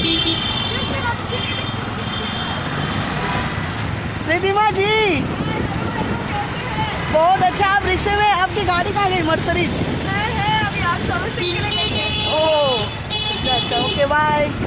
रिधिमा जी बहुत अच्छा। आप रिक्शे में, आपकी गाड़ी कहाँ गई? मर्सरीज है अभी आप सर्विसिंग के लिए गए। ओह अच्छा अच्छा, ओके बाय।